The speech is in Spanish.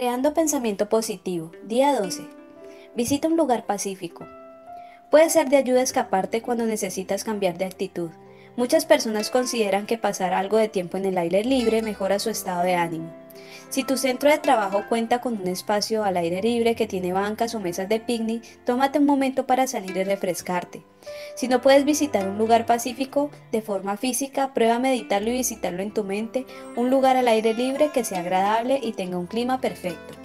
Creando pensamiento positivo. Día 12. Visita un lugar pacífico. Puede ser de ayuda escaparte cuando necesitas cambiar de actitud. Muchas personas consideran que pasar algo de tiempo en el aire libre mejora su estado de ánimo. Si tu centro de trabajo cuenta con un espacio al aire libre que tiene bancas o mesas de picnic, tómate un momento para salir y refrescarte. Si no puedes visitar un lugar pacífico de forma física, prueba a meditarlo y visitarlo en tu mente, un lugar al aire libre que sea agradable y tenga un clima perfecto.